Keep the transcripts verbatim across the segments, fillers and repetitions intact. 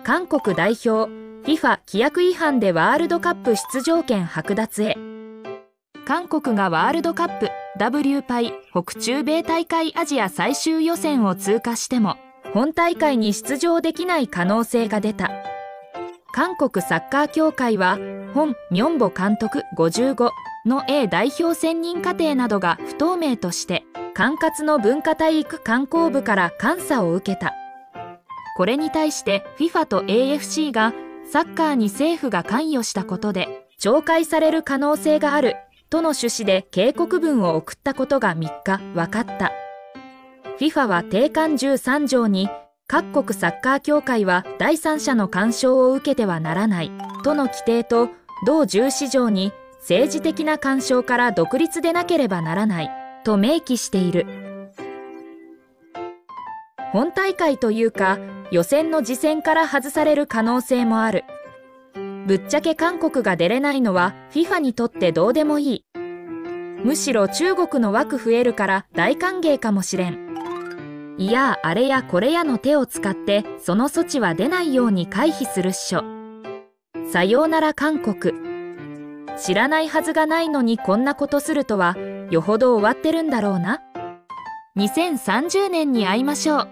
韓国代表 フィファ 規約違反でワールドカップ出場権剥奪へ。韓国がワールドカップ ダブリュー パイ北中米大会アジア最終予選を通過しても本大会に出場できない可能性が出た。韓国サッカー協会はホン・ミョンボ監督ごじゅうごの A 代表選任過程などが不透明として管轄の文化体育観光部から監査を受けた。これに対して フィファ と エーエフシー がサッカーに政府が関与したことで懲戒される可能性があるとの趣旨で警告文を送ったことがみっか分かった。フィファ は定款じゅうさん条に各国サッカー協会は第三者の干渉を受けてはならないとの規定と同じゅうよん条に政治的な干渉から独立でなければならないと明記している。本大会というか予選の次戦から外される可能性もある。ぶっちゃけ韓国が出れないのは フィファ にとってどうでもいい。むしろ中国の枠増えるから大歓迎かもしれん。いやあれやこれやの手を使ってその措置は出ないように回避するっしょ。さようなら韓国。知らないはずがないのにこんなことするとはよほど終わってるんだろうな。にせんさんじゅうねんに会いましょう。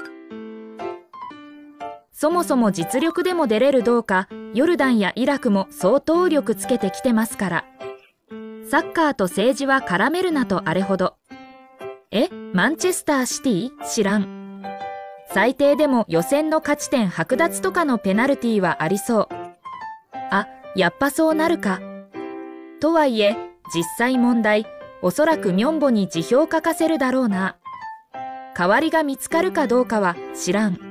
そもそも実力でも出れるどうかヨルダンやイラクも相当力つけてきてますから。サッカーと政治は絡めるなとあれほど。え、マンチェスターシティ？知らん。最低でも予選の勝ち点剥奪とかのペナルティはありそう。あ、やっぱそうなるか。とはいえ、実際問題、おそらくミョンボに辞表書かせるだろうな。代わりが見つかるかどうかは知らん。